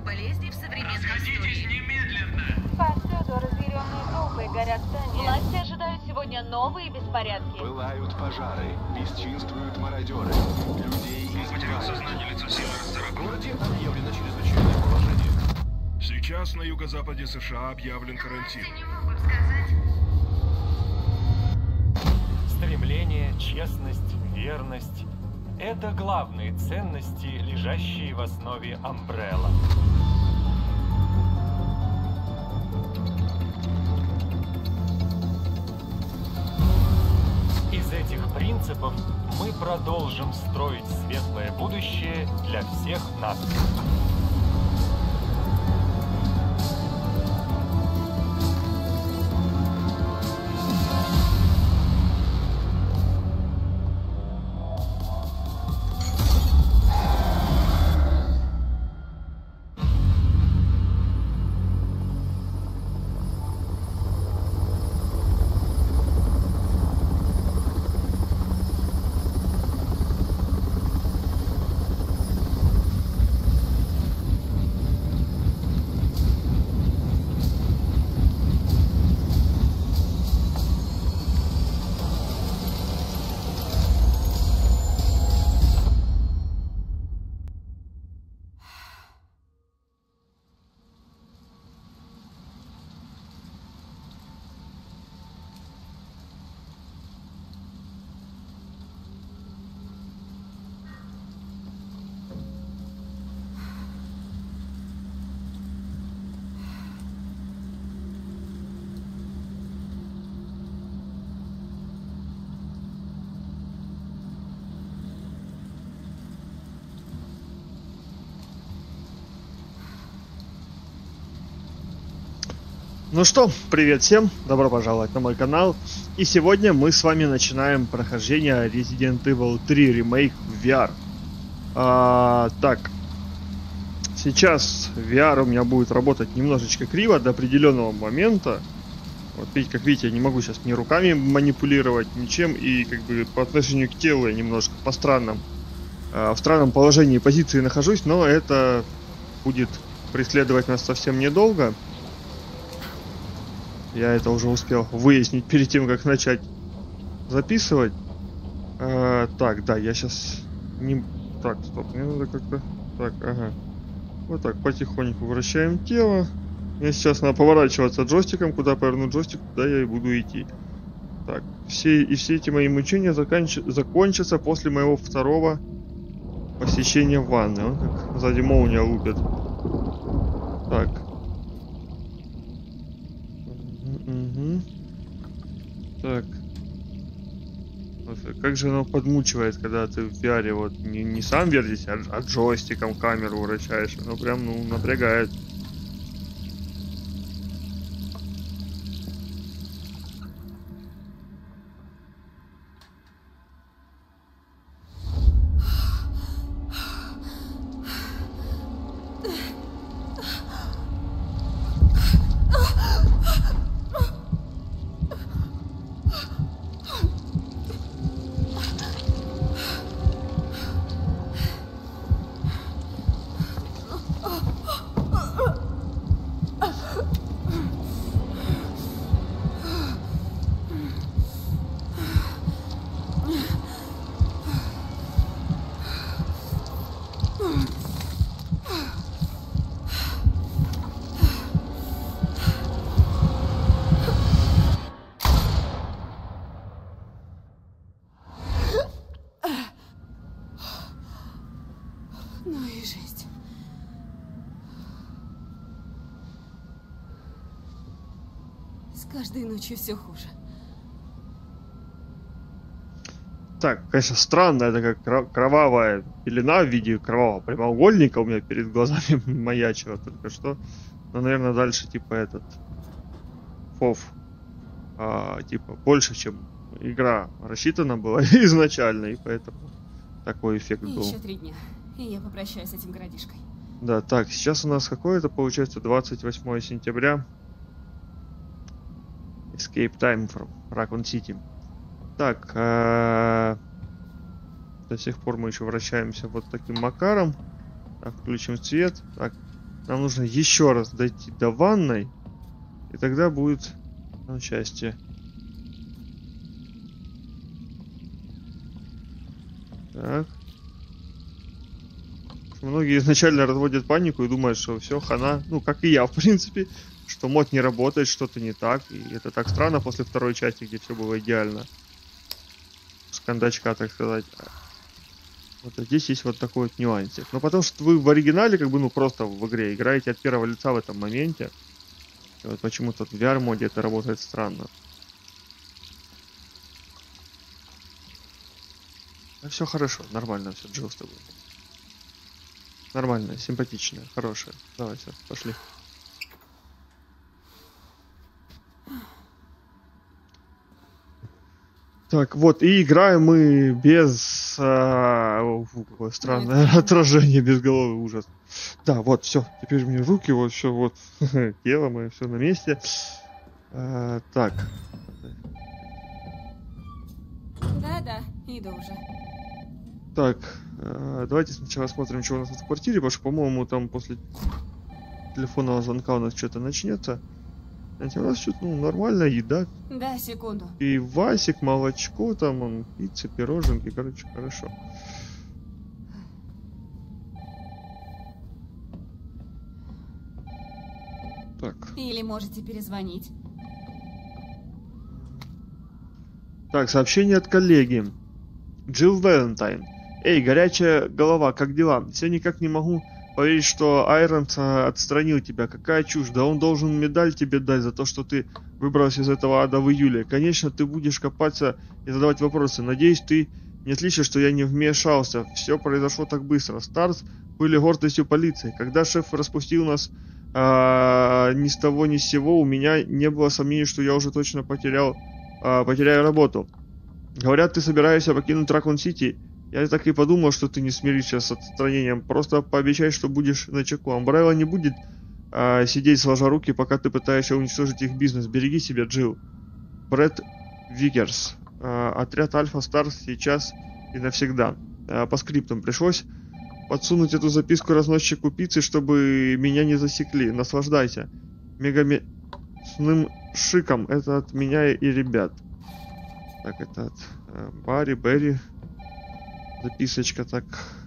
болезней в современной истории. Немедленно! Повсюду разъяренные трупы, горят здания. Власти ожидают сегодня новые беспорядки. Пылают пожары, бесчинствуют мародеры. Людей избивают. Сознание лица сильно В расцарапано. городе объявлено чрезвычайное положение. Сейчас на юго-западе США объявлен карантин. Не могут сказать. Стремление, честность, верность – это главные ценности, лежащие в основе Umbrella. Из этих принципов мы продолжим строить светлое будущее для всех нас. Ну что, привет всем, добро пожаловать на мой канал. И сегодня мы с вами начинаем прохождение Resident Evil 3 Remake в VR. Так, сейчас VR у меня будет работать немножечко криво до определенного момента. Вот видите, как видите, я не могу сейчас ни руками манипулировать, ничем. И как бы по отношению к телу я немножко в странном положении позиции нахожусь. Но это будет преследовать нас совсем недолго. Я это уже успел выяснить перед тем, как начать записывать. Так, да, я сейчас не... Так, стоп, мне надо как-то... Так, ага. Вот так, потихоньку вращаем тело. Мне сейчас надо поворачиваться джойстиком. Куда поверну джойстик, туда я и буду идти. Так, все эти мои мучения закончатся после моего второго посещения ванны. Он как сзади молния лупит. Так. Угу. Так. Как же оно подмучивает, когда ты в VR вот не сам вертишь, а джойстиком камеру вращаешь. Оно прям, ну, напрягает. Ну и жесть. С каждой ночью все хуже. Так, конечно, странно, это как кровавая пелена в виде кровавого прямоугольника у меня перед глазами маячила только что. Но, наверное, дальше типа этот фов. Типа больше, чем игра рассчитана была изначально, и поэтому такой эффект был. Еще 3 дня, и я попрощаюсь с этим городишкой. Да, так, сейчас у нас какое-то получается 28 сентября. Escape time from Raccoon City. Так, до сих пор мы еще вращаемся вот таким макаром. Так, включим свет. Так, Нам нужно еще раз дойти до ванной. И тогда будет счастье. Так. Многие изначально разводят панику и думают, что все, хана. Ну, как и я, в принципе. Что мод не работает, что-то не так. И это так странно после второй части, где все было идеально. С кондачка, так сказать. Вот здесь есть вот такой вот нюансик. Но потому что вы в оригинале, как бы, ну, просто в игре играете от первого лица в этом моменте. И вот почему-то в VR-моде это работает странно. А все хорошо, нормально все, Джилл с тобой. Нормальная, симпатичная, хорошая. Давай, все, пошли. Так, вот, и играем мы без... какое странное отражение, без головы, ужас. Да, вот, все, теперь мне руки, вот, все, вот, тело мое, все на месте. Так. Да-да, иду уже. Так, давайте сначала смотрим, что у нас в квартире, потому что, по-моему, там после телефонного звонка у нас что-то начнется. Знаете, у нас что-то, ну, нормальная еда. Да, секунду. Пивасик, молочко, там, пицца, пироженки, короче, хорошо. Так. Или можете перезвонить. Так, сообщение от коллеги. Джилл Валентайн. Эй, горячая голова, как дела? Все никак не могу поверить, что Айронс отстранил тебя. Какая чушь. Да он должен медаль тебе дать за то, что ты выбрался из этого ада в июле. Конечно, ты будешь копаться и задавать вопросы. Надеюсь, ты не отличишь, что я не вмешался. Все произошло так быстро. Старс были гордостью полиции. Когда шеф распустил нас ни с того ни с сего, у меня не было сомнений, что я уже точно потеряю работу. Говорят, ты собираешься покинуть Ракун-Сити. Я так и подумал, что ты не смиришься с отстранением. Просто пообещай, что будешь начеку. Амбрелла не будет сидеть сложа руки, пока ты пытаешься уничтожить их бизнес. Береги себя, Джилл. Брэд Викерс. Отряд Альфа Старс сейчас и навсегда. По скриптам пришлось подсунуть эту записку разносчику пиццы, чтобы меня не засекли. Наслаждайся. Мегамесным шиком. Это от меня и ребят. Так, это от Барри, Берри. Записочка, так.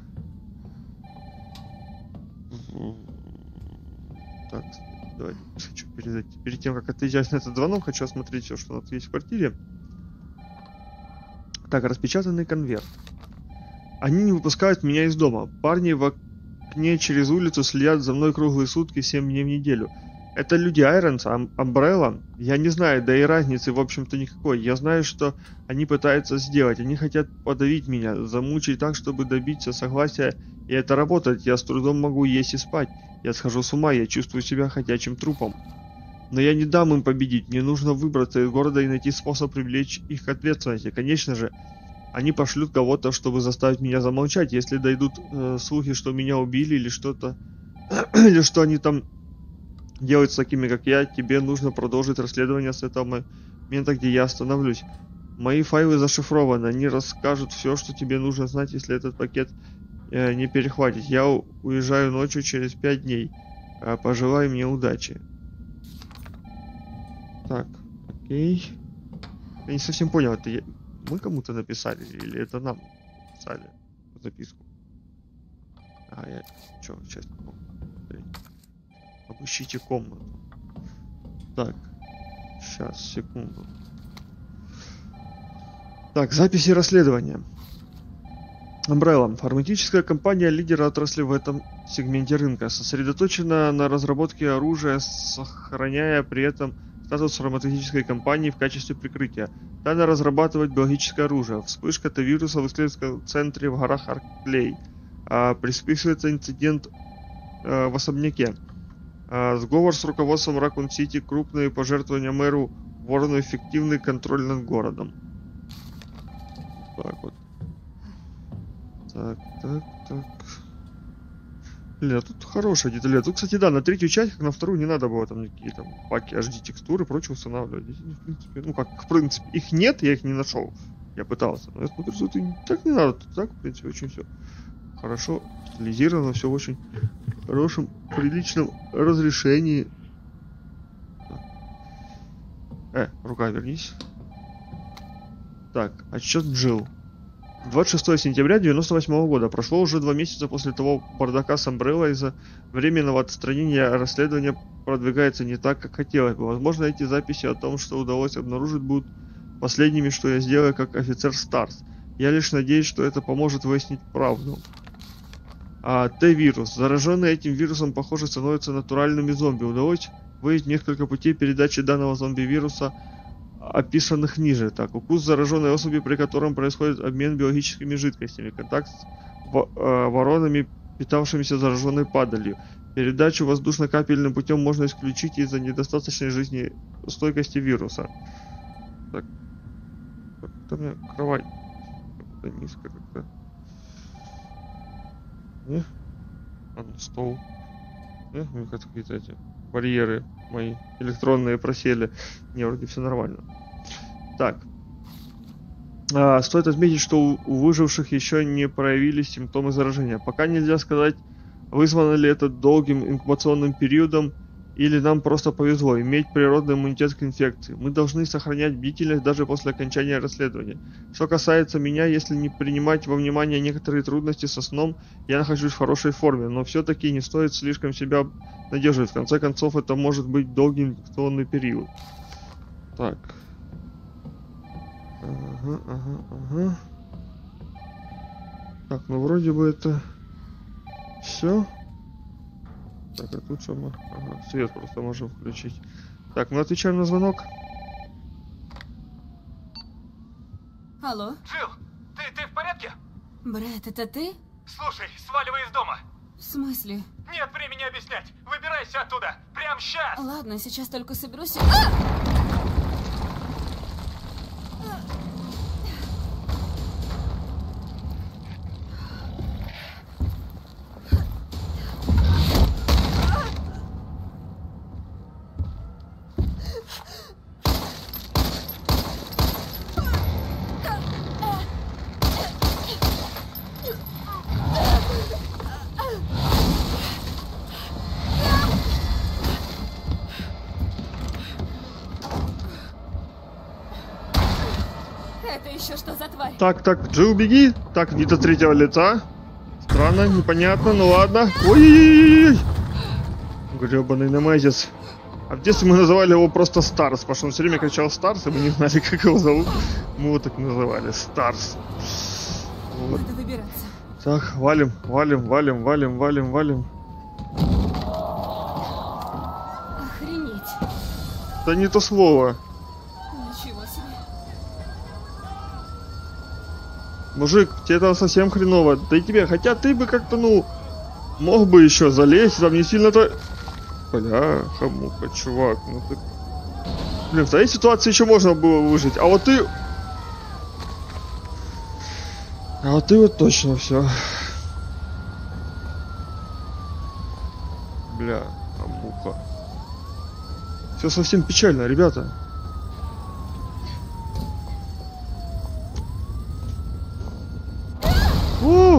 Так, давайте хочу перед тем, как отвечать на этот звонок, хочу осмотреть все, что у нас есть в квартире. Так, распечатанный конверт. Они не выпускают меня из дома. Парни в окне через улицу следят за мной круглые сутки, 7 дней в неделю. Это люди Айронс, Амбрелла. Я не знаю, да и разницы, в общем-то, никакой. Я знаю, что они пытаются сделать. Они хотят подавить меня, замучить так, чтобы добиться согласия. И это работает. Я с трудом могу есть и спать. Я схожу с ума, я чувствую себя ходячим трупом. Но я не дам им победить. Мне нужно выбраться из города и найти способ привлечь их к ответственности. Конечно же, они пошлют кого-то, чтобы заставить меня замолчать. Если дойдут слухи, что меня убили или что-то... или что они там... делать с такими, как я, тебе нужно продолжить расследование с этого момента, где я остановлюсь. Мои файлы зашифрованы, они расскажут все, что тебе нужно знать, если этот пакет не перехватить. Я уезжаю ночью через 5 дней. Пожелай мне удачи. Так, окей. Я не совсем понял, это мы кому-то написали или это нам написали записку? Я... Чё, сейчас... Обыщите комнату. Так. Сейчас, секунду. Так, записи расследования. Umbrella. Фармацевтическая компания лидера отрасли в этом сегменте рынка. Сосредоточена на разработке оружия, сохраняя при этом статус фармацевтической компании в качестве прикрытия. Далее разрабатывать биологическое оружие. Вспышка Т-вируса в исследовательском центре в горах Арклей. Присписывается инцидент в особняке. Сговор с руководством Ракун-Сити, крупные пожертвования мэру Ворону, эффективный контроль над городом. Так вот. Так. Блин, а тут хорошая деталь. Тут, кстати, да, на третью часть, как на вторую, не надо было там никакие там паки, HD текстуры и прочее устанавливать. Здесь, в принципе, ну как, в принципе, их нет, я их не нашел. Я пытался. Но я смотрю, что тут так не надо. Тут так, в принципе, очень все хорошо детализировано, все в очень хорошем при личном разрешении. Рука вернись. Так, отчет Джилл. 26 сентября 98 года. Прошло уже 2 месяца после того бардака с Umbrella. Из-за временного отстранения расследование продвигается не так, как хотелось бы. Возможно, эти записи о том, что удалось обнаружить, будут последними, что я сделаю как офицер Старс. Я лишь надеюсь, что это поможет выяснить правду. Т-вирус. Зараженные этим вирусом, похоже, становятся натуральными зомби. Удалось выявить несколько путей передачи данного зомби-вируса, описанных ниже. Так, укус зараженной особи, при котором происходит обмен биологическими жидкостями, контакт с воронами, питавшимися зараженной падалью. Передачу воздушно-капельным путем можно исключить из-за недостаточной жизнестойкости вируса. Так, как-то у меня кровать как-то низко как-то. Не? Стол. Не? У меня какие-то эти барьеры мои электронные просели. Не, вроде все нормально. Так. Стоит отметить, что у выживших еще не проявились симптомы заражения. Пока нельзя сказать, вызвано ли это долгим инкубационным периодом, или нам просто повезло иметь природный иммунитет к инфекции. Мы должны сохранять бдительность даже после окончания расследования. Что касается меня, если не принимать во внимание некоторые трудности со сном, я нахожусь в хорошей форме, но все-таки не стоит слишком себя надеждать. В конце концов, это может быть долгий инфекционный период. Так. Ага. Так, ну вроде бы это все. Так, а тут что мы... Ага, свет просто можем включить. Так, мы отвечаем на звонок. Алло? Джилл, ты в порядке? Брэд, это ты? Слушай, сваливай из дома. В смысле? Нет времени объяснять. Выбирайся оттуда. Прямо сейчас. Ладно, сейчас только соберусь. Это еще что за тварь? Так, Джилл, беги. Так, вид от третьего лица. Странно, непонятно, ну ладно. Ой-ой-ой-ой. Гребаный немезис. А в детстве мы называли его просто Старс, потому что он все время кричал Старс, и мы не знали, как его зовут. Мы его так называли, Старс. Вот. Надо выбираться. Так, валим. Охренеть. Да не то слово. Ничего себе. Мужик, тебе там совсем хреново. Да и тебе, хотя ты бы как-то, ну, мог бы еще залезть, там не сильно-то... Бляха-муха, чувак, ну ты... Блин, в твоей ситуации еще можно было выжить, а вот ты... А вот ты вот точно все. Бля-муха. Все совсем печально, ребята. О!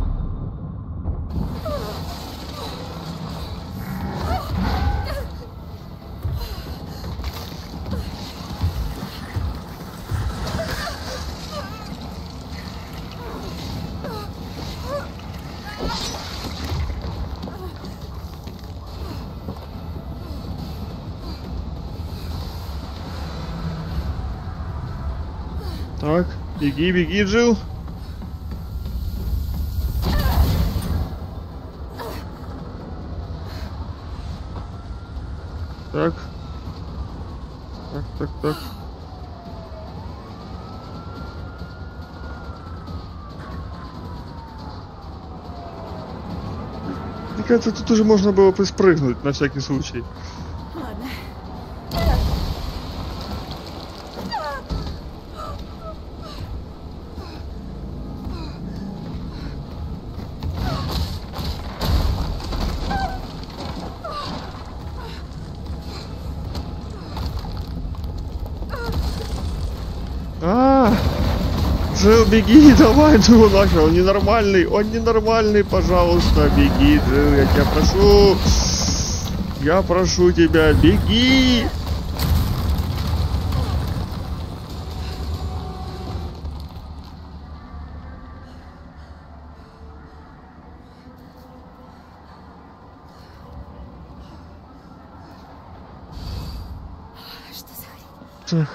Так, беги, Джилл. Так. Мне кажется, тут уже можно было бы спрыгнуть на всякий случай. Ладно. Джилл, беги, давай, ну нахер, он ненормальный, пожалуйста, беги, Джилл, я тебя прошу. Я прошу тебя, беги. Что за хрень? Так.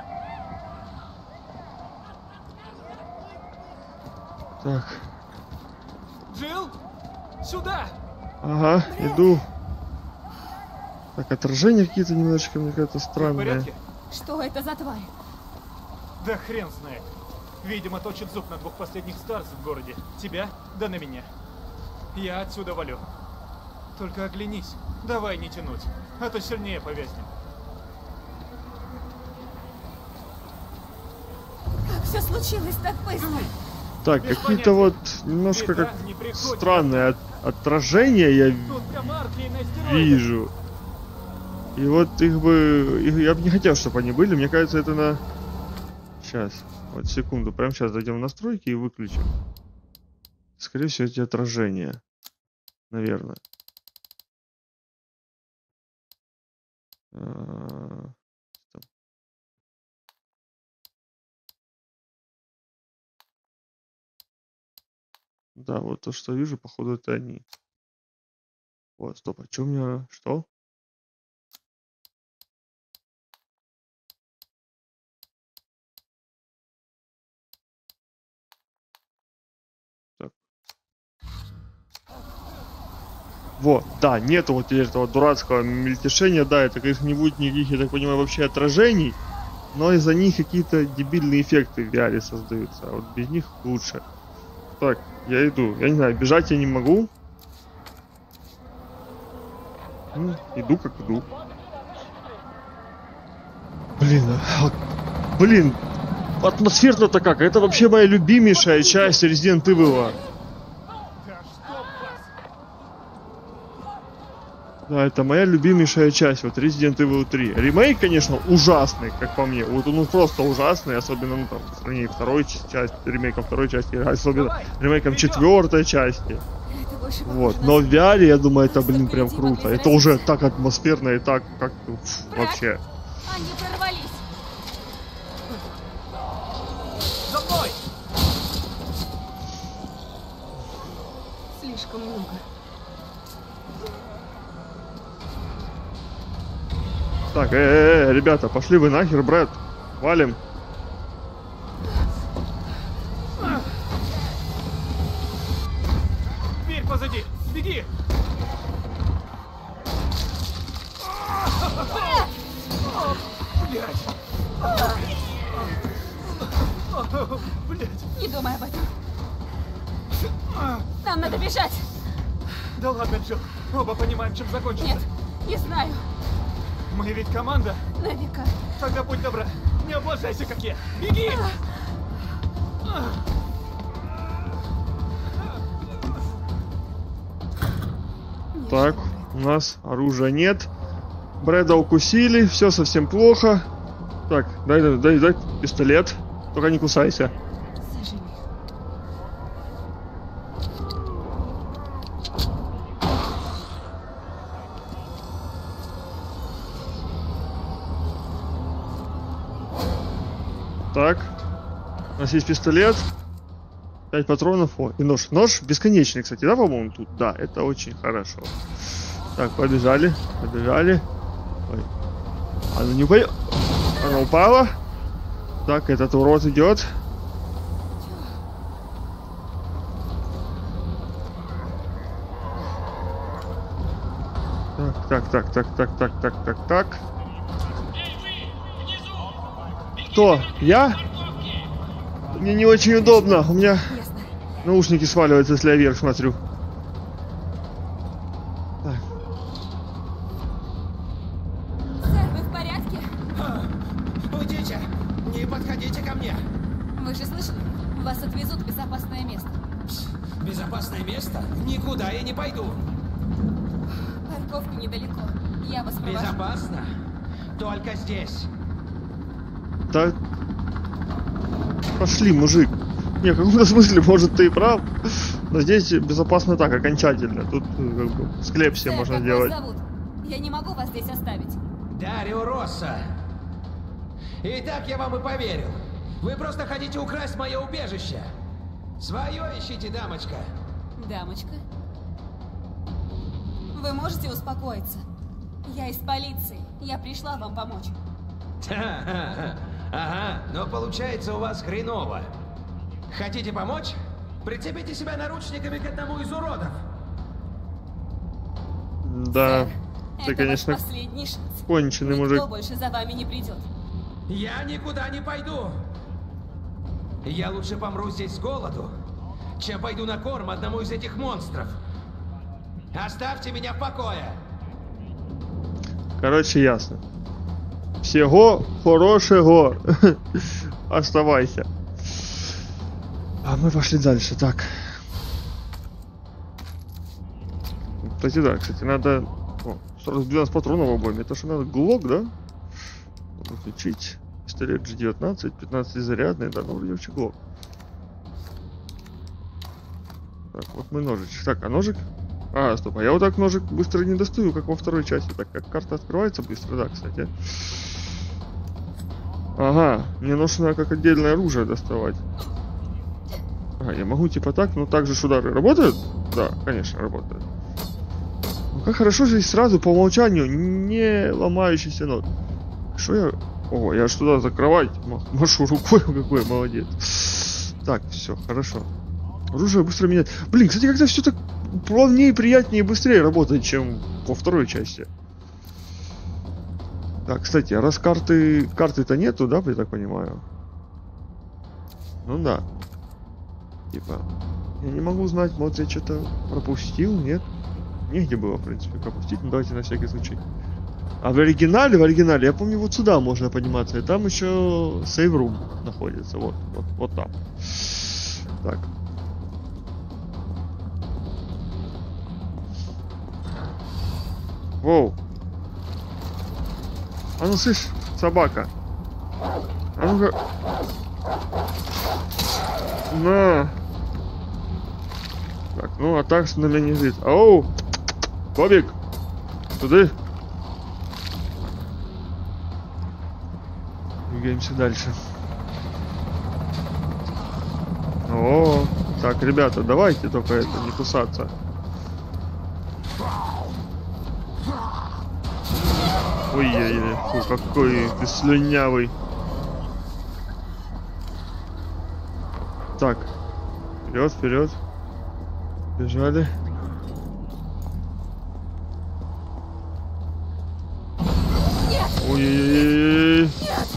Так, Джилл, сюда! ага, иду. Так, отражения какие-то немножечко, мне кажется, В странные. порядке? Что это за тварь? Да хрен знает. Видимо, точит зуб на двух последних старцев в городе. Тебя, да на меня. Я отсюда валю. Только оглянись. Давай не тянуть, а то сильнее повязнем. Как все случилось так быстро? Так, Без какие-то понятия. вот немножко Беда как не приходит. странные отражения я Тут прям арки на стероидах. вижу. И вот я бы не хотел, чтобы они были. Мне кажется, это на... Сейчас, вот секунду. Прямо сейчас зайдем в настройки и выключим. Скорее всего, эти отражения. Наверное. Стоп. Да, вот то, что вижу, походу, это они. Вот, стоп, а что у меня... Что? Так. Вот, да, нету вот теперь этого дурацкого мельтешения, да, это, конечно, не будет никаких, я так понимаю, вообще отражений, но из-за них какие-то дебильные эффекты в VR создаются, а вот без них лучше. Так, я иду, я не знаю, бежать я не могу. Иду как иду. Блин, атмосферно-то как, это вообще моя любимейшая часть Resident Evil. Да, это моя любимейшая часть, вот Resident Evil 3. Ремейк, конечно, ужасный, как по мне. Вот он просто ужасный, особенно, ну, там, по сравнению второй части, ремейком второй части, особенно ремейком четвертой части. Это больше Вот, похоже но на в VR, я думаю, это, Просто блин, прям впереди круто. могли Это уже заразиться. так атмосферно и так, как, вообще. Они прорвались. За мной! Слишком много. Так, ребята, пошли вы нахер, Брэд. Валим. Дверь позади! Беги! Блять! Блять! Не думай об этом. Нам надо бежать. Да ладно, Джилл. Оба понимаем, чем закончится. Нет, не знаю. Мы ведь команда. На века. Тогда будь добра, не облажайся, как я. Беги! Так, у нас оружия нет. Брэда укусили, все совсем плохо. Так, дай пистолет. Только не кусайся. Сожми. Так, у нас есть пистолет. 5 патронов. О, и нож. Нож бесконечный, кстати, да, по-моему, тут? Да, это очень хорошо. Так, побежали. Ой. Она не упала. Она упала. Так, этот урод идет. Так. Кто? Я? Мне не очень удобно. У меня Ясно. наушники сваливаются, если я вверх смотрю. Так. Сэр, вы в порядке? Уйдите! Не подходите ко мне! Вы же слышали? Вас отвезут в безопасное место. Безопасное место? Никуда я не пойду! Парковка недалеко. Я вас провожу. Безопасно? Только здесь. Так. Пошли, мужик. Не, в каком-то смысле, может, ты и прав. Но здесь безопасно так, окончательно. Тут как бы склеп себе можно как делать. вас зовут? Я не могу вас здесь оставить. Дарио Росса. И так я вам и поверил. Вы просто хотите украсть мое убежище. Свое ищите, дамочка. Дамочка? Вы можете успокоиться? Я из полиции. Я пришла вам помочь. Ага, но получается у вас хреново. Хотите помочь? Прицепите себя наручниками к одному из уродов. Да, Сэр, ты, это конечно, ваш последний шанс. конченый Никто мужик. больше за вами не придет. Я никуда не пойду. Я лучше помру здесь с голоду, чем пойду на корм одному из этих монстров. Оставьте меня в покое. Короче, ясно. Всего хорошего. Оставайся. А мы пошли дальше. Так. Кстати, да, надо... О, 12 патронов в обойме. Это что надо? Глок, да? Надо включить. Пистолет G19, 15 зарядный, да, ну вроде вообще глок. Так, вот мы ножичек. Так, а ножик? А, стоп, а я вот так ножик быстро не достаю, как во второй части. Так, как карта открывается быстро, да, кстати. Ага, мне нужно как отдельное оружие доставать. Ага, я могу типа так, но также ж удары работают? Да, конечно, работают. Ну как хорошо же сразу по умолчанию не ломающийся ног. Что я... О, я ж туда за кровать машу рукой, какой молодец. Так, все, хорошо. Оружие быстро меняет. Блин, кстати, как-то все так плавнее, приятнее и быстрее работает, чем во второй части. Так, кстати, а раз карты-то нету, да, я так понимаю? Ну да. Типа, я не могу знать, может я что-то пропустил, нет? Негде было, в принципе, пропустить, но давайте на всякий случай. А в оригинале, я помню, вот сюда можно подниматься, и там еще сейв-рум находится, вот там. Так. Воу. А ну, слышь, собака. А ну-ка. На. Так, ну, а так на меня не видит. Оу! Бобик! Туда. Двигаемся дальше. О, так, ребята, давайте только это не кусаться. Ой-ой-ой, фу, какой ты слюнявый. Так, вперед, вперед. Бежали. Ой-ой-ой.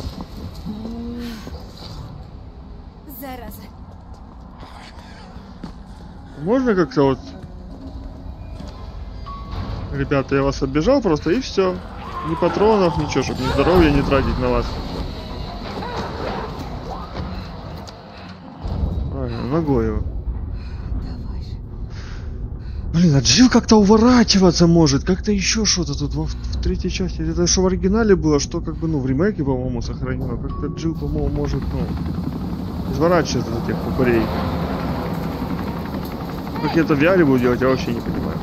Зараза. Можно как-то вот... Ребята, я вас оббежал просто и все. Ни патронов, ничего, чтобы ни здоровья не тратить на вас. Правильно, ногой его. Блин, а Джилл как-то уворачиваться может, как-то еще что-то тут в третьей части. Это что в оригинале было, что как бы, ну, в ремейке, по-моему, сохранено. Как-то Джилл, по-моему, может, ну, изворачиваться от этих упырей. Как это в VR буду делать, я вообще не понимаю.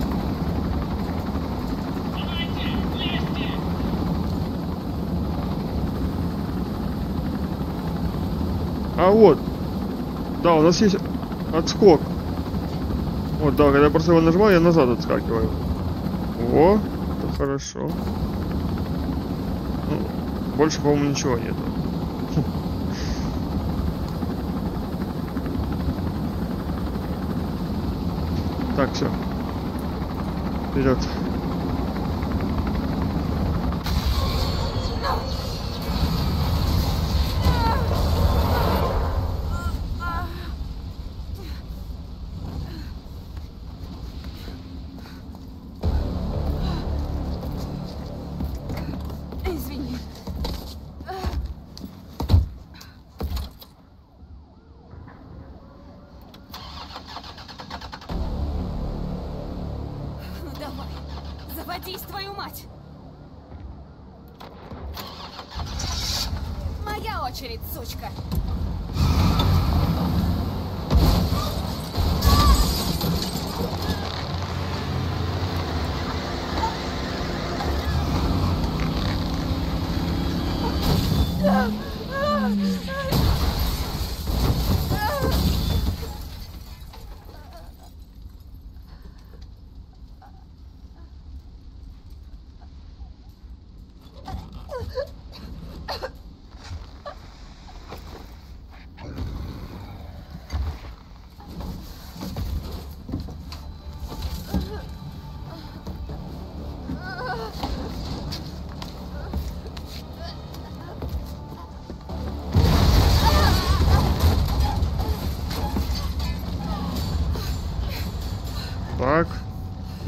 А вот. Да, у нас есть отскок. Вот, да, когда я просто его нажимаю, я назад отскакиваю. О, это хорошо. Ну, больше, по-моему, ничего нету. Так, все. Вперед. Извини. Ну давай, заводись, твою мать! Моя очередь, сучка!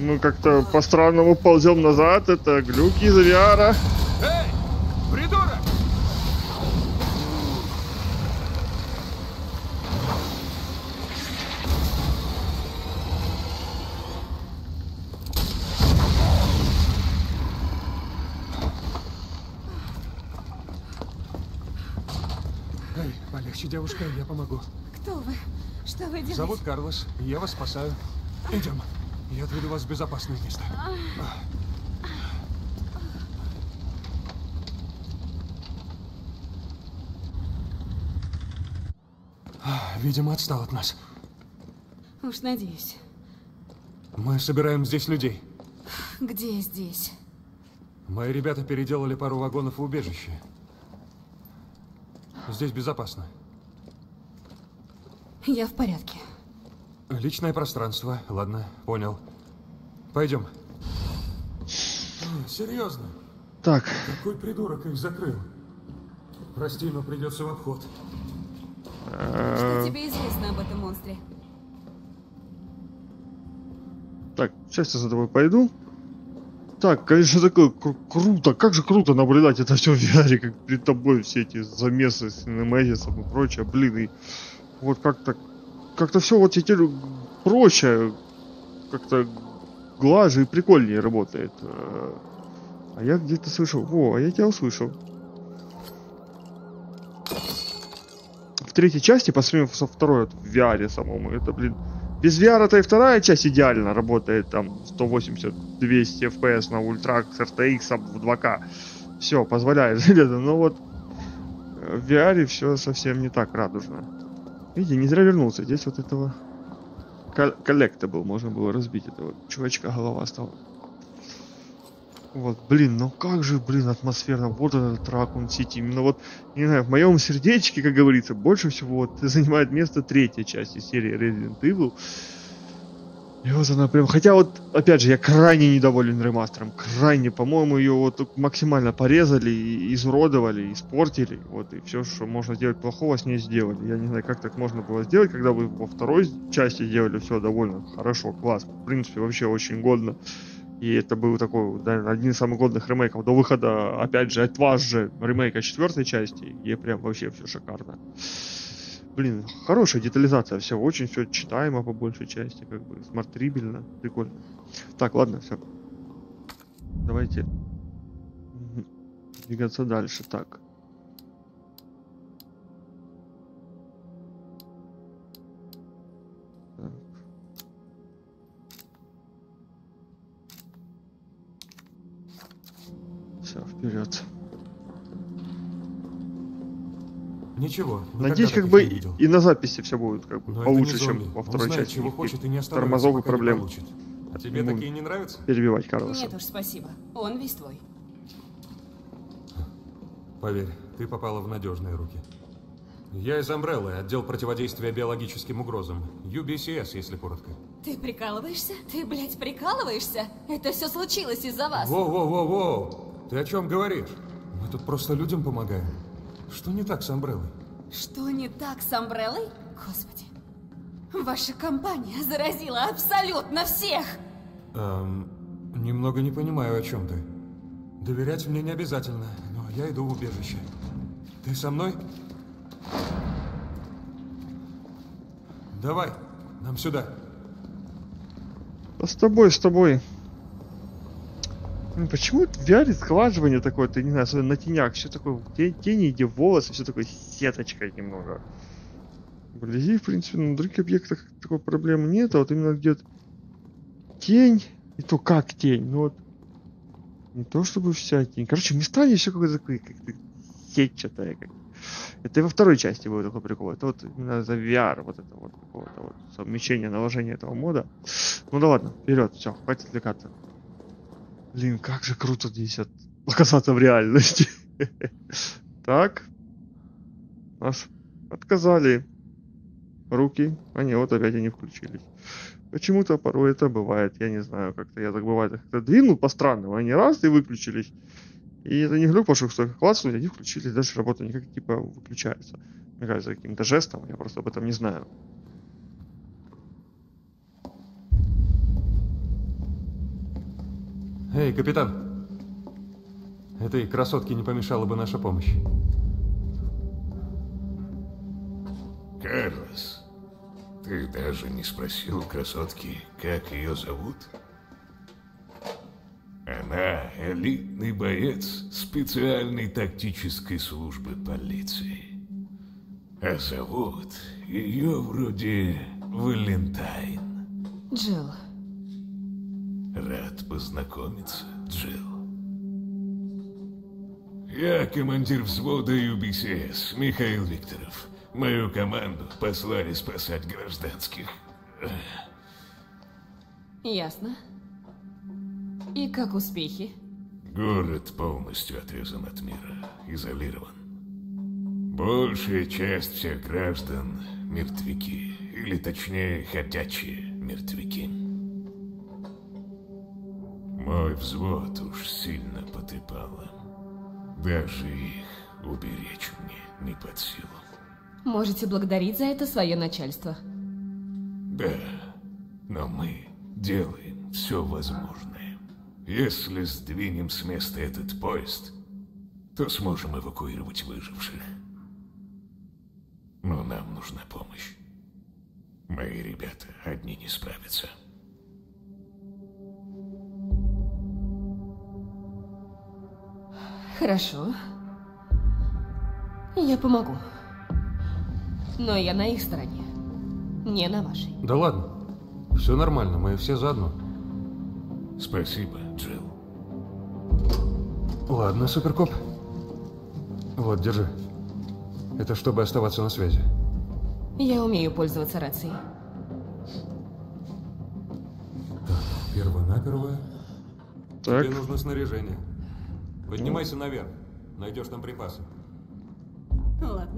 Мы как-то по-странному ползем назад. Это глюки из VR. Эй, придурок! Эй, полегче, девушка, я помогу. Кто вы? Что вы делаете? Зовут Карлос, и я вас спасаю. Идем. Я отведу вас в безопасное место. Видимо, отстал от нас. Уж надеюсь. Мы собираем здесь людей. Где здесь? Мои ребята переделали пару вагонов в убежище. Здесь безопасно. Я в порядке. Личное пространство. Ладно, понял. Пойдем. Серьезно? Так. Какой придурок их закрыл? Прости, но придется в обход. Что тебе известно об этом монстре? Так, сейчас я за тобой пойду. Так, конечно, такое круто. Как же круто наблюдать это все в VR, как перед тобой все эти замесы с Немезисом и прочее. Блин, и вот как-то все вот теперь проще, как-то глаже и прикольнее работает. А я где-то слышал. О, а я тебя услышал. В третьей части, по сравнению со второй, в VR самому, это, блин, без VR-то и вторая часть идеально работает, там, 180-200 FPS на ультрах с RTX в 2К. Все, позволяет железо, но вот в VR все совсем не так радужно. Видите, не зря вернулся, здесь вот этого коллекта был, можно было разбить этого чувачка, голова стала. Вот, блин, ну как же, блин, атмосферно. Вот этот Raccoon City. Именно вот, не знаю, в моем сердечке, как говорится, больше всего вот занимает место третья часть из серии Resident Evil. И вот она прям... Хотя вот, опять же, я крайне недоволен ремастером. Крайне, по-моему, ее вот максимально порезали, и изуродовали, испортили. Вот, и все, что можно сделать плохого, с ней сделали. Я не знаю, как так можно было сделать, когда вы во второй части делали все довольно хорошо, класс. В принципе, вообще очень годно. И это был такой, да, один из самых годных ремейков до выхода, опять же, от вас же, ремейка четвертой части, где прям вообще все шикарно. Блин, хорошая детализация, все, очень все читаемо по большей части, как бы, смотрибельно, прикольно. Так, ладно, все. Давайте двигаться дальше, так. Все, вперед. Ничего. Надеюсь, как бы и на записи все будет как бы получше, чем во второй части. Чего хочет, и не тормозов и проблем. А тебе такие не нравятся? Перебивать Карлоса. Нет уж, спасибо. Он весь твой. Поверь, ты попала в надежные руки. Я из Umbrella, отдел противодействия биологическим угрозам. UBCS, если коротко. Ты прикалываешься? Ты, блядь, прикалываешься? Это все случилось из-за вас. Воу-воу-воу-воу! Ты о чем говоришь? Мы тут просто людям помогаем. Что не так с Umbrella? Что не так с Umbrella? Господи. Ваша компания заразила абсолютно всех! Немного не понимаю, о чем ты. Доверять мне не обязательно, но я иду в убежище. Ты со мной? Давай, нам сюда. Да с тобой, с тобой. Почему в VR сглаживание такое, ты не знаю, особенно на тенях, все такое, тени, где волосы, все такое сеточкой немного. Вблизи, в принципе, на других объектах такой проблемы нет, а вот именно где-то тень, и то как тень, ну вот, не то чтобы вся тень. Короче, местами все какое-то такое, как-то сетчатое. Как. Это и во второй части был такой прикол. Это вот именно за VR, вот это вот какого-то вот совмещение, наложение этого мода. Ну да ладно, вперед, все, хватит отвлекаться. Блин, как же круто здесь оказаться в реальности. Так. Нас отказали. Руки. Они вот опять они включились. Почему-то порой это бывает. Я не знаю, как-то я так бывает. Как-то двинул по-странному. Они раз и выключились. И это не глюк, потому что классно, они включились. Дальше работа никак типа выключается. Мне кажется, каким-то жестом. Я просто об этом не знаю. Эй, капитан. Этой красотке не помешала бы наша помощь. Карлос, ты даже не спросил у красотки, как ее зовут? Она элитный боец специальной тактической службы полиции. А зовут ее вроде Валентайн. Джилл. Рад познакомиться, Джилл. Я командир взвода UBCS, Михаил Викторов. Мою команду послали спасать гражданских. Ясно. И как успехи? Город полностью отрезан от мира, изолирован. Большая часть всех граждан – мертвяки, или точнее, ходячие мертвяки. Мой взвод уж сильно потрепало. Даже их уберечь мне не под силу. Можете благодарить за это свое начальство. Да, но мы делаем все возможное. Если сдвинем с места этот поезд, то сможем эвакуировать выживших. Но нам нужна помощь. Мои ребята одни не справятся. Хорошо. Я помогу. Но я на их стороне, не на вашей. Да ладно. Все нормально, мы все заодно. Спасибо, Джилл. Ладно, суперкоп. Вот, держи. Это чтобы оставаться на связи. Я умею пользоваться рацией. Так, перво-наперво. Так. Тебе нужно снаряжение. Поднимайся наверх. Найдешь там припасы. Ладно.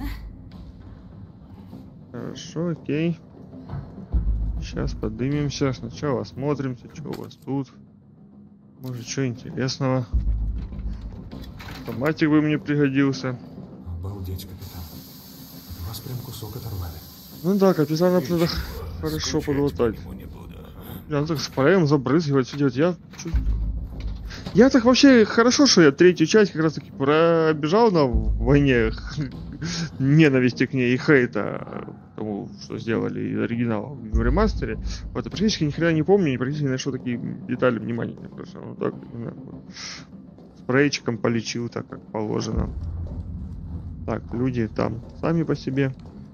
Хорошо, окей. Сейчас поднимемся. Сначала осмотримся, что у вас тут. Может, что интересного. Автоматик бы мне пригодился. Обалдеть, капитан. От вас прям кусок оторвали. Ну да, капитана надо хорошо подлатать. Я так с параем забрызгивать, все делать. Я так вообще хорошо, что я третью часть как раз таки пробежал на войне ненависти к ней и хейта тому, что сделали оригинал в ремастере. Вот, практически ни хрена не помню, и практически на что такие детали внимания не обращал. Ну так, именно, вот, спрейчиком полечил так, как положено. Так, люди там сами по себе.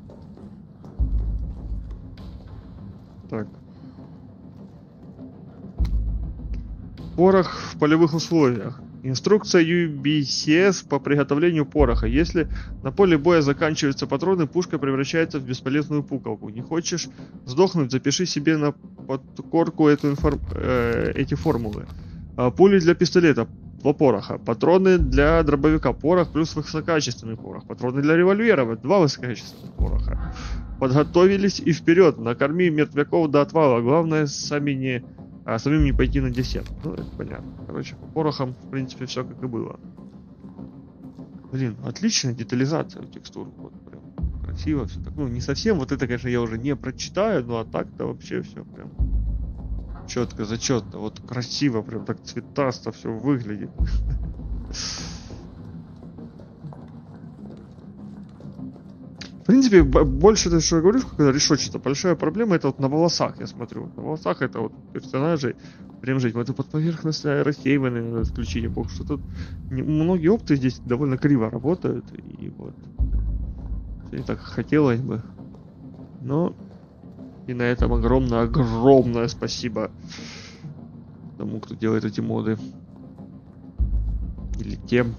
Так. Порох в полевых условиях. Инструкция UBCS по приготовлению пороха. Если на поле боя заканчиваются патроны, пушка превращается в бесполезную пукалку. Не хочешь сдохнуть, запиши себе на подкорку эти формулы. Пули для пистолета, 2 пороха. Патроны для дробовика, порох плюс высококачественный порох. Патроны для револьвера, 2 высококачественных пороха. Подготовились и вперед. Накорми мертвяков до отвала. Главное, самим не пойти на десерт. Ну, это понятно. Короче, по порохам, в принципе, все как и было. Блин, отличная детализация текстур. Вот, прям красиво все так. Ну, не совсем. Вот это, конечно, я уже не прочитаю, ну а так-то вообще все прям четко, зачетно. Вот красиво, прям так цветасто все выглядит. В принципе, больше то, что я говорю, когда решетчато, большая проблема это вот на волосах, я смотрю. На волосах это вот персонажей прям жить. Вот и под поверхностное рассеивание надо исключить. Потому что тут многие опции здесь довольно криво работают. И вот. Не так хотелось бы. Но и на этом огромное спасибо тому, кто делает эти моды. Или тем.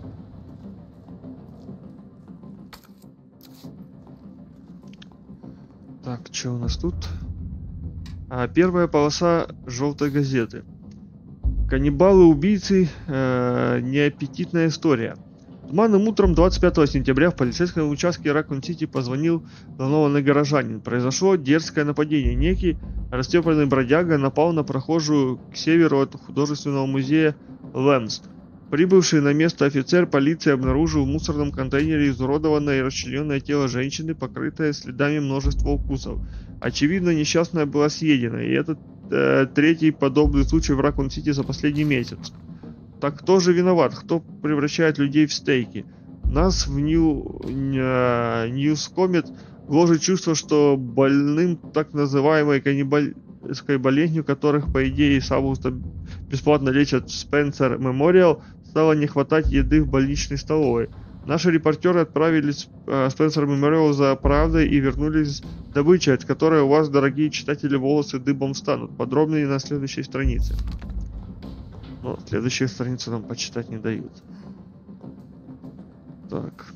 Так, что у нас тут? Первая полоса желтой газеты. Каннибалы-убийцы. Неаппетитная история. Туманным утром 25 сентября в полицейском участке Ракун-Сити позвонил взволнованный горожанин. Произошло дерзкое нападение. Некий растрепанный бродяга напал на прохожую к северу от художественного музея Лэмс. Прибывший на место офицер полиции обнаружил в мусорном контейнере изуродованное и расчлененное тело женщины, покрытое следами множества укусов. Очевидно, несчастная была съедена, и этот третий подобный случай в Ракун-Сити за последний месяц. Так кто же виноват? Кто превращает людей в стейки? Нас в Ньюскомет гложет чувство, что больным так называемой каннибальской болезнью, которых, по идее, с августа бесплатно лечат Спенсер Мемориал, стало не хватать еды в больничной столовой. Наши репортеры отправились в Спенсер Мемориал за правдой и вернулись с добычей, от которой у вас, дорогие читатели, волосы дыбом встанут. Подробнее на следующей странице. Но следующую страницу нам почитать не дают. Так.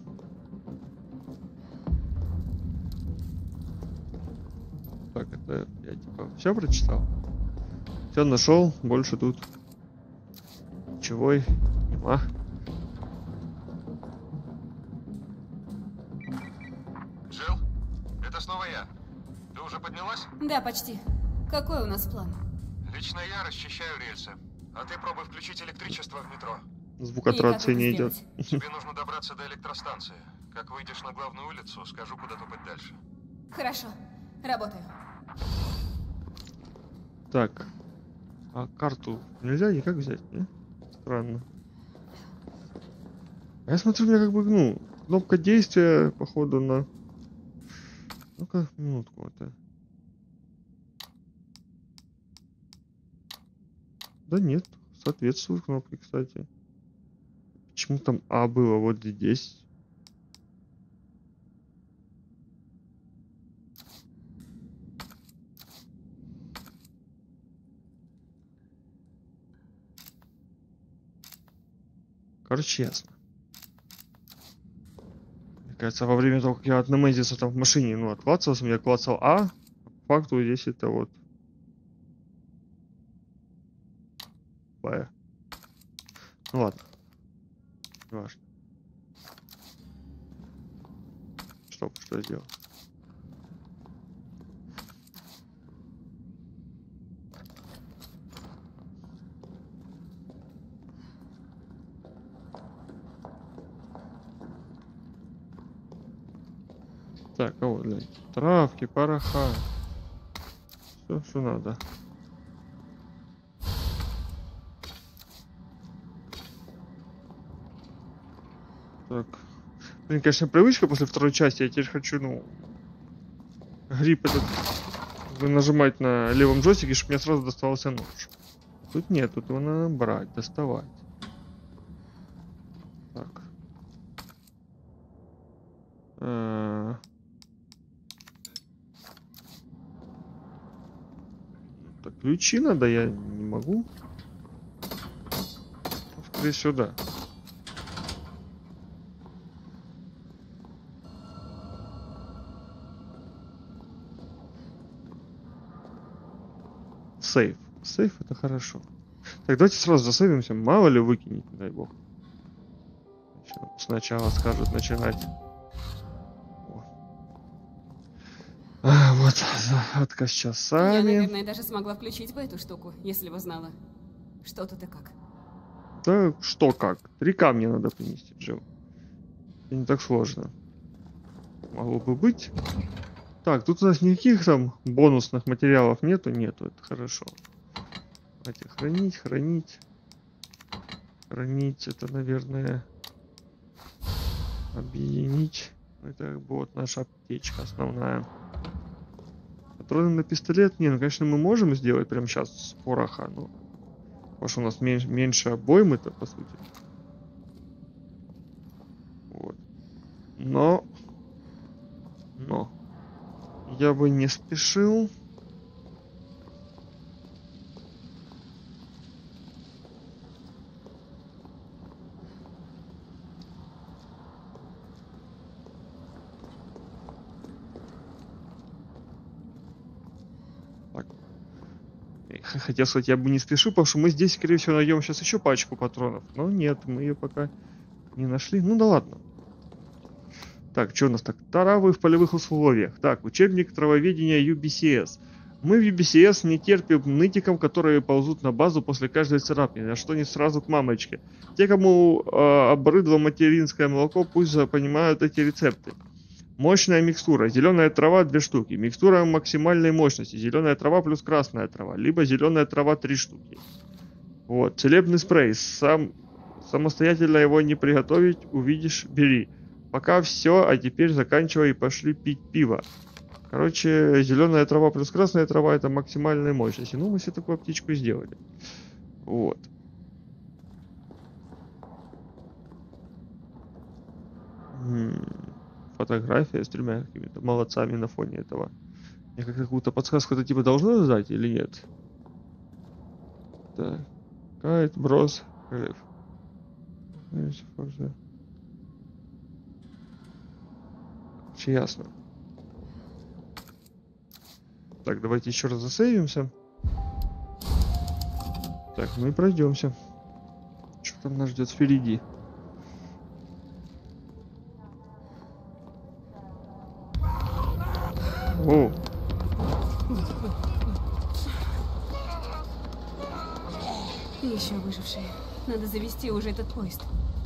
Так, это я типа все прочитал? Все нашел, больше тут ничего и нема. Джилл, это снова я. Ты уже поднялась? Да, почти. Какой у нас план? Лично я расчищаю рельсы. А ты пробуй включить электричество в метро. Звук от рации не идет. Тебе нужно добраться до электростанции. Как выйдешь на главную улицу, скажу, куда топать дальше. Хорошо. Работаю. Так. А карту нельзя никак взять, не? Странно. А я смотрю, у меня как бы, ну, кнопка действия, походу, на... Ну-ка, минутку это. Да нет, соответствует кнопке, кстати. Почему там А было вот здесь? Короче, ясно. Мне кажется, во время того, как я от Немезиса там в машине, ну, отклацался, я клацал А, по факту здесь это вот Б. Ну ладно. Не важно. Что я сделал? Так, а вот, блядь, травки, пороха. Все, что надо. Так. Блин, конечно, привычка после второй части. Я теперь хочу, ну, гриб этот нажимать на левом джойстике, чтобы мне сразу доставался нож. Тут нет, тут его надо брать, доставать. Так. Так, ключи надо, я не могу. Скорее сюда. Сейф. Сейф это хорошо. Так, давайте сразу засейвимся. Мало ли выкинет, не дай бог. Сначала скажут начинать. Вот, загадка с часами. Я, наверное, даже смогла включить бы эту штуку, если бы знала, что тут и как. Да что как? 3 камня надо принести, Джилл. Это не так сложно. Могло бы быть. Так, тут у нас никаких там бонусных материалов нету. Нету, это хорошо. Давайте хранить, хранить. Хранить, это, наверное, объединить. Это как бы вот наша аптечка основная. Патроны на пистолет? Не, ну конечно мы можем сделать прямо сейчас с пороха, но... Потому что у нас меньше обоймы-то, по сути. Вот. Но... Я бы не спешил. Так. Хотел сказать, я бы не спешил, потому что мы здесь, скорее всего, найдем сейчас еще пачку патронов. Но нет, мы ее пока не нашли. Ну да ладно. Так, что у нас так? Травы в полевых условиях. Так, учебник травоведения UBCS. Мы в UBCS не терпим нытиков, которые ползут на базу после каждой царапины, а что не сразу к мамочке. Те, кому обрыдло материнское молоко, пусть понимают эти рецепты. Мощная микстура. Зеленая трава 2 штуки. Микстура максимальной мощности. Зеленая трава плюс красная трава. Либо зеленая трава 3 штуки. Вот. Целебный спрей. Самостоятельно его не приготовить. Увидишь, бери. Пока все, а теперь заканчивай и пошли пить пиво. Короче, зеленая трава плюс красная трава это максимальная мощность. Ну, мы себе такую аптечку сделали. Вот. Фотография с 3 какими-то молодцами на фоне этого. Я как какую-то подсказку-то типа должны дать или нет? Так. Кайт, брос, Риф. Все ясно. Так, давайте еще раз засейвимся. Так, ну и пройдемся. Что там нас ждет впереди? О! Еще выжившие. Надо завести уже этот поезд.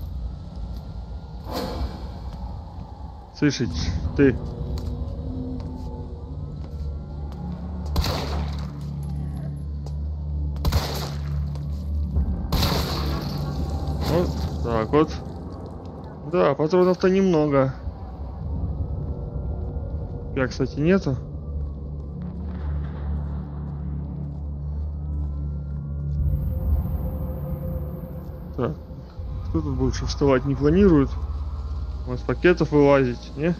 Слышать, ты. Вот так вот. Да, патронов-то немного. Я, кстати, нету. Так, кто тут больше вставать не планирует? Он из пакетов вылазить, не?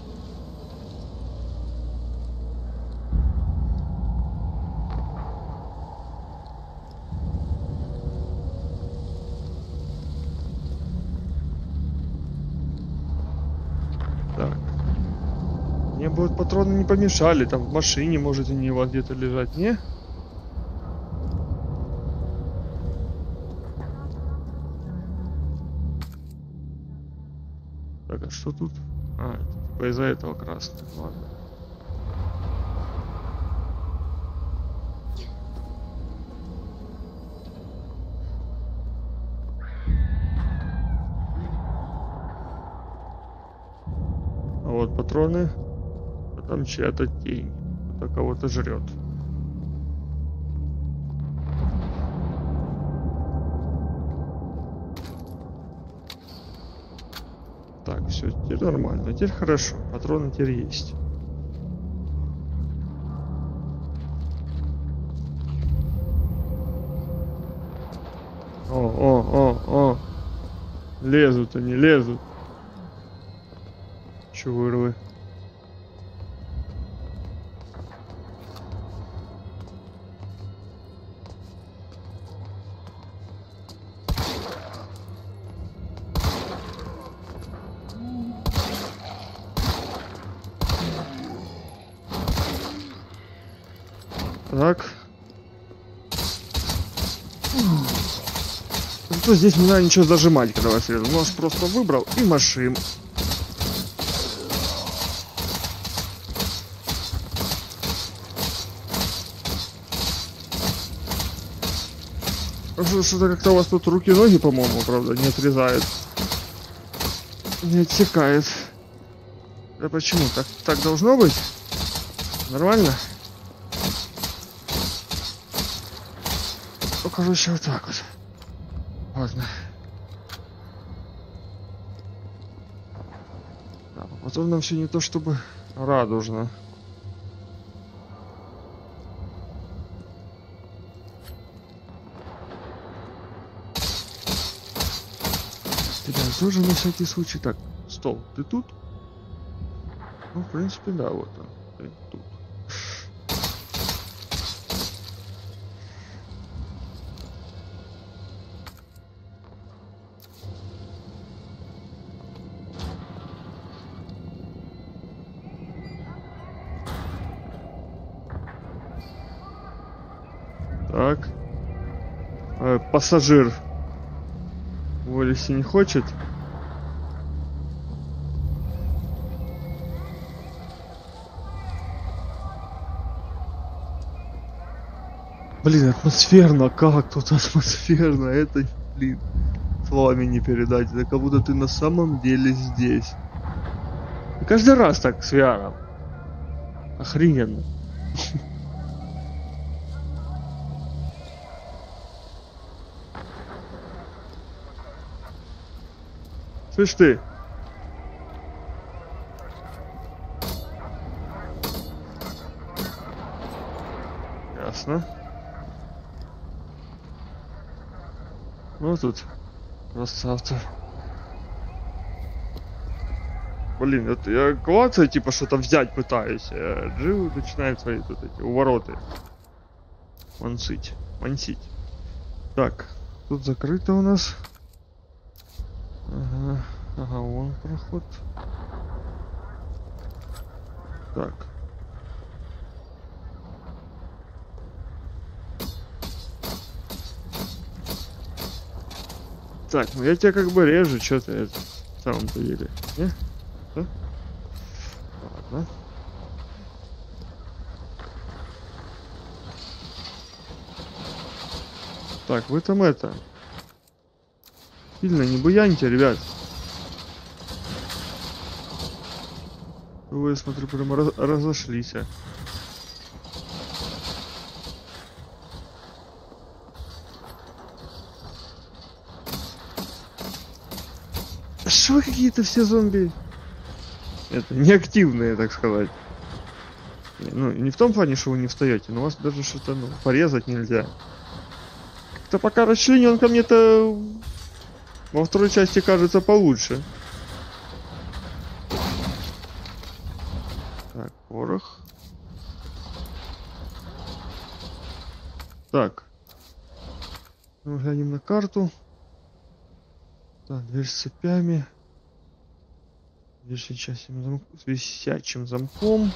Так. Мне бы вот патроны не помешали, там в машине, может, они у вас где-то лежать, не? Так, а что тут? А, это типа из-за этого красный. Ладно. А вот патроны. А там чья-то тень. Кто-то кого-то жрет. Так, все, теперь нормально, теперь хорошо, патроны теперь есть. О, лезут они, лезут. Чувырлы. Так. Зато здесь не надо ничего зажимать, когда я срезал. Нож просто выбрал и машин. Что-то как-то у вас тут руки-ноги, по-моему, правда, не отрезают. Не отсекает. Да почему? Так должно быть? Нормально? Ну, короче, вот так вот. Ладно. Да, потом нам все не то чтобы радужно. Тебя тоже на всякий случай. Так, стол, ты тут? Ну, в принципе, да, вот он. Ты тут. Так. Пассажир. Вылезти не хочет. Блин, атмосферно. Как тут атмосферно? Это, блин, словами не передать. Это как будто ты на самом деле здесь. каждый раз так с VR. Охрененно. Слышь ты. Ясно. Ну тут красавцы. Блин, это я клацаю, типа что-то взять пытаюсь. Джил начинает свои тут эти увороты. Мансить. Так, тут закрыто у нас. Ага, вон проход. Так. Так, ну я тебя как бы режу, что-то это в самом-то деле. Не? Да? Ладно. Так, вы там это... Сильно не буяньте, ребят. Вы, я смотрю, прямо разошлись. Что вы какие-то все зомби? Это неактивные, так сказать. Ну, не в том плане, что вы не встаете, но у вас даже что-то порезать нельзя. Как-то пока расчлененка мне-то во второй части кажется получше. Так, порох. Так. Ну, глянем на карту. Так, дверь с цепями. Дверь с висячим замком.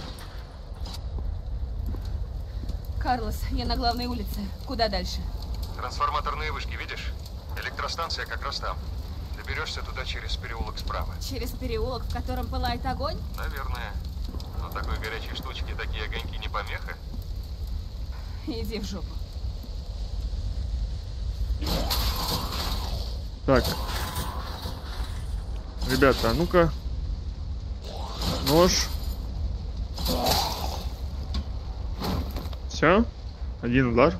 Карлос, я на главной улице. Куда дальше? Трансформаторные вышки, видишь? Электростанция как раз там. Доберешься туда через переулок справа. Через переулок, в котором пылает огонь? Наверное. Но такой горячей штучки такие огоньки не помеха. Иди в жопу. Так. Ребята, а ну-ка. Нож. Все. Один удар.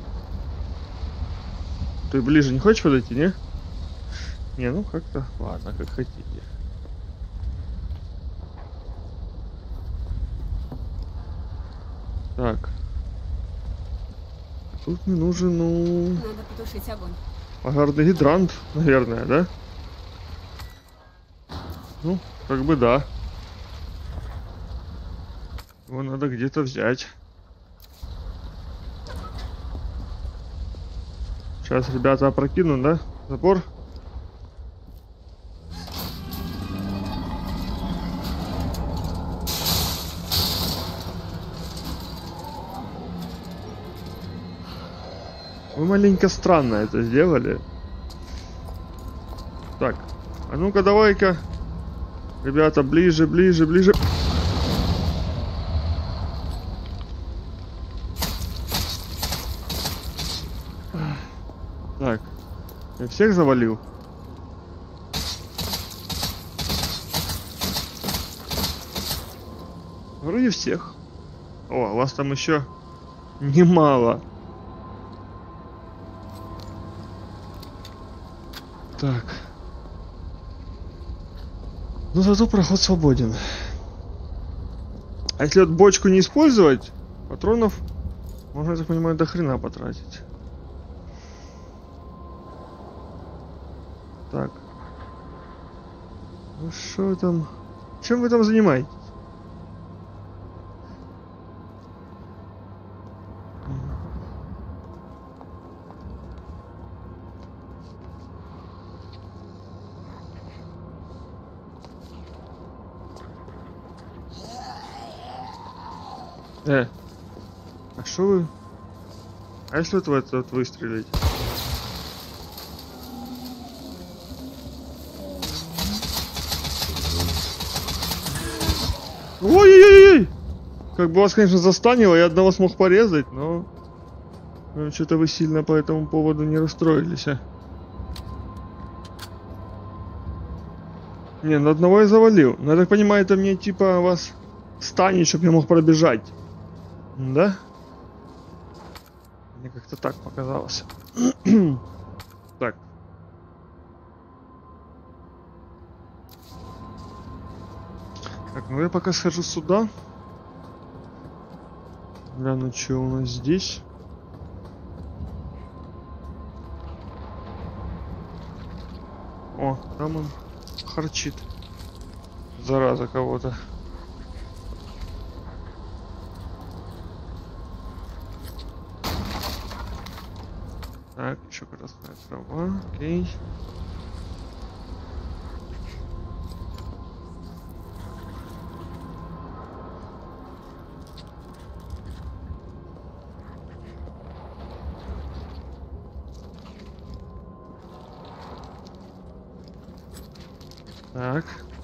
Ты ближе не хочешь подойти, не? Не, ну как-то. Ладно, как хотите. Так. Тут мне нужен, ну... Надо потушить огонь. Пожарный гидрант, наверное, да? Ну, как бы да. Его надо где-то взять. Сейчас ребята опрокинут, да? Запор. Вы маленько странно это сделали. Так, а ну-ка давай-ка. Ребята, ближе, ближе, ближе. Так, я всех завалил. Вроде всех. О, вас там еще немало. Так. Ну зато проход свободен. А если вот бочку не использовать, патронов можно, я так понимаю, до хрена потратить. Так. Ну что вы там? Чем вы там занимаетесь? А что вы? А если вот в этот выстрелить? Ой-ой-ой! Как бы вас, конечно, застанило, я одного смог порезать, но... что-то вы сильно по этому поводу не расстроились, а? Не, ну одного я завалил. Но я так понимаю, это мне типа вас станет, чтобы я мог пробежать. Да? Мне как-то так показалось. Так. Так, ну я пока схожу сюда. Гляну, что у нас здесь. О, там он харчит. Зараза кого-то. Так, еще красная трава. Окей. Так.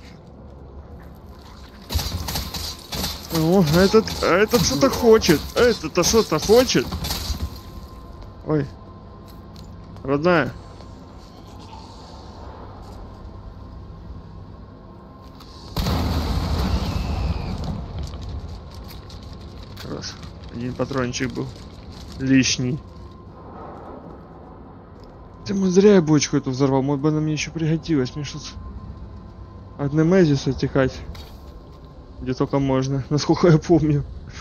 О, этот что-то хочет. Это-то что-то хочет. Ой. Родная. Раз. Один патрончик был лишний. Ты мы зря я бочку эту взорвал. Может бы она мне еще пригодилась. Мне что-то от Немезиса текать. Где только можно. Насколько я помню.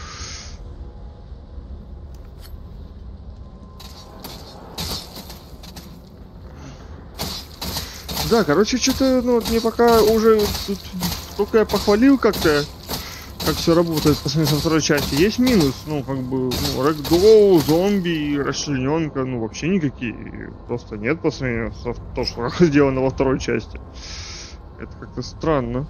Да, короче, что-то, ну, вот мне пока уже тут, только я похвалил как-то, как все работает по сравнению со второй части. Есть минус, ну, как бы, ну, рэгдолл, зомби, расчлененка, ну, вообще никакие. Просто нет по сравнению со то, что сделано во второй части. Это как-то странно.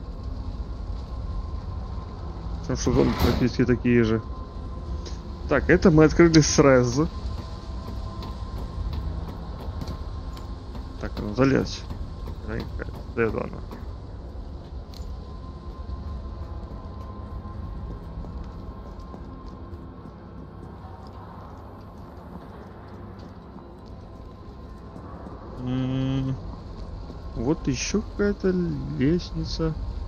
Потому что зомби практически такие же. Так, это мы открыли сразу. Так, ну, залезь. Следу она. Вот еще какая-то лестница.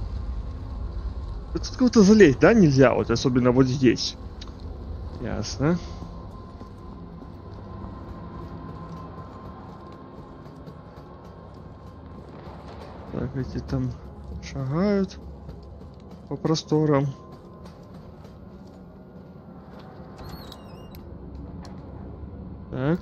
Тут кого-то залезть, да, нельзя? Вот особенно вот здесь. Ясно. Так, эти там шагают по просторам. Так.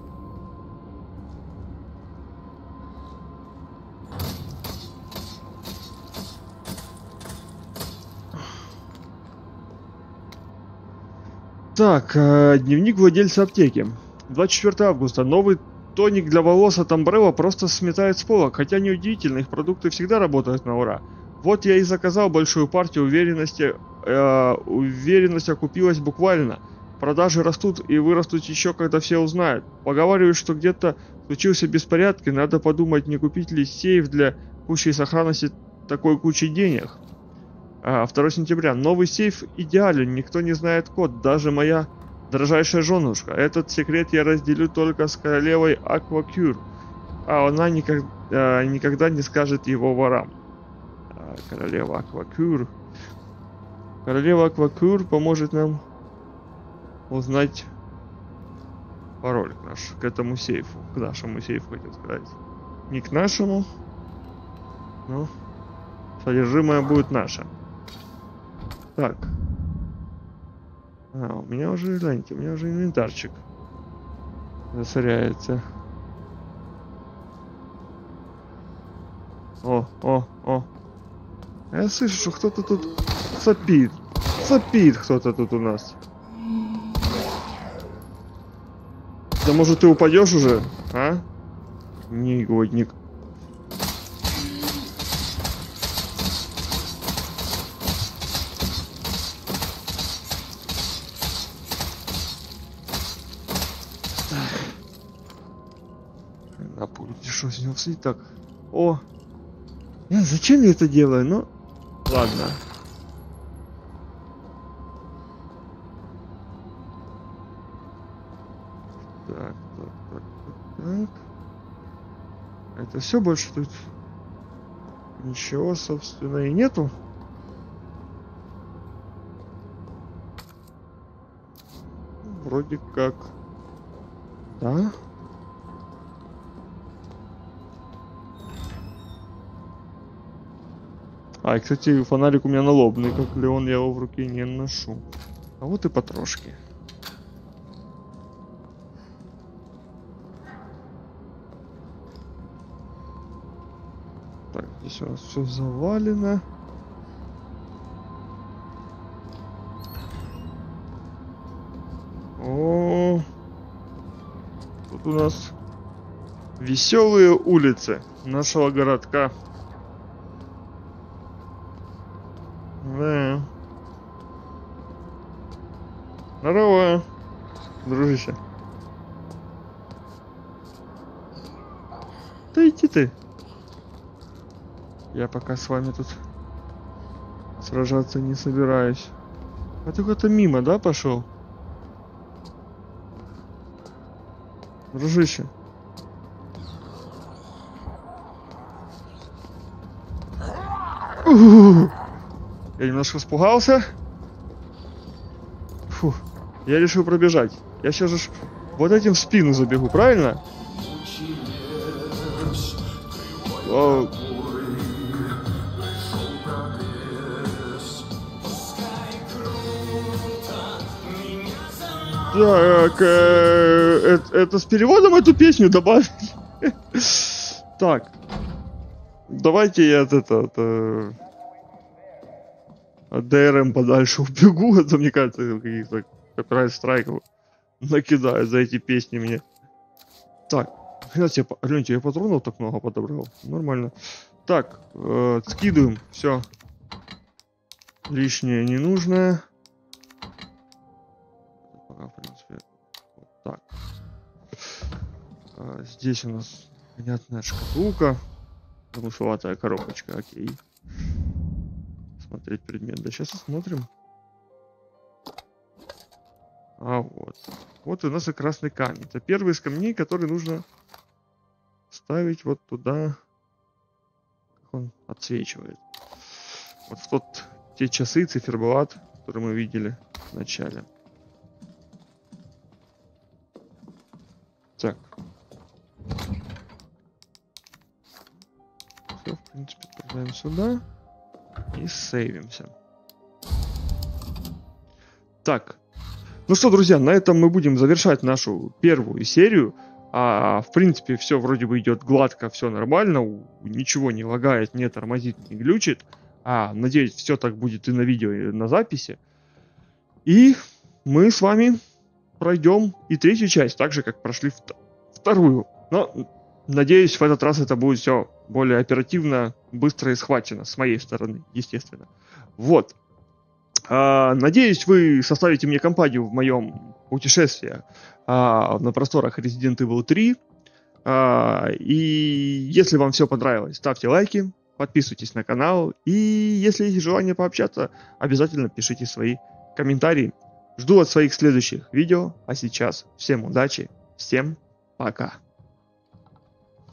Так, дневник владельца аптеки. 24 августа. Новый тоник для волос от Umbrella просто сметает с полок. Хотя неудивительно, их продукты всегда работают на ура. Вот я и заказал большую партию уверенности. Уверенность окупилась буквально. Продажи растут и вырастут еще, когда все узнают. Поговаривают, что где-то случился беспорядок, и надо подумать, не купить ли сейф для пущей сохранности такой кучи денег. 2 сентября. Новый сейф идеален, никто не знает код, даже моя дорожайшая женушка. Этот секрет я разделю только с королевой Аквакюр, а она никогда не скажет его ворам. Королева Аквакюр. Королева Аквакюр поможет нам узнать пароль к этому сейфу. К нашему сейфу, хотел сказать. Не к нашему, но содержимое будет наше. Так. У меня уже, гляньте, у меня уже инвентарчик засоряется. О. Я слышу, что кто-то тут сопит. Сопит кто-то тут у нас. Да может ты упадешь уже, а? Негодник. На пульте что с него слить так? О! Зачем я это делаю? Ну, ладно. Так. Это все больше тут Ничего, собственно, и нету. Вроде как. Да? А, и, кстати, фонарик у меня налобный, как Леон, я его в руке не ношу. А вот и потрошки. Так, здесь у нас все завалено. О, тут у нас веселые улицы нашего городка. Да. Здорово, дружище. Да иди ты. Я пока с вами тут сражаться не собираюсь. А ты куда-то мимо, да, пошел? Дружище. Я немножко испугался. Фу. Я решил пробежать. Я сейчас же вот этим в спину забегу, правильно? Так, это с переводом эту песню добавить? Так. Давайте я от ДРМ подальше убегу, а то, мне кажется, каких-то копирайт-страйков накидают за эти песни мне. Так, гляньте, я патронов так много подобрал. Нормально. Так, скидываем, все. Лишнее ненужное. Пока, в принципе, вот так. Здесь у нас понятная шкатулка. Замысловатая коробочка, окей. Смотреть предмет. Да сейчас посмотрим. А вот. Вот у нас и красный камень. Это первый из камней, который нужно ставить вот туда. Как он отсвечивает. Вот в те часы, циферблат, которые мы видели в начале. Так. Все, в принципе, отправляем сюда. И сейвимся. Так. Ну что, друзья, на этом мы будем завершать нашу первую серию. В принципе, все вроде бы идет гладко, все нормально. Ничего не лагает, не тормозит, не глючит. Надеюсь, все так будет и на видео, и на записи. И мы с вами пройдем и третью часть, так же, как прошли вторую. Но, надеюсь, в этот раз это будет все более оперативно, быстро и схвачено. С моей стороны, естественно. Вот. Надеюсь, вы составите мне компанию в моем путешествии на просторах Resident Evil 3. И если вам все понравилось, ставьте лайки, подписывайтесь на канал. И если есть желание пообщаться, обязательно пишите свои комментарии. Жду от своих следующих видео. А сейчас всем удачи, всем пока.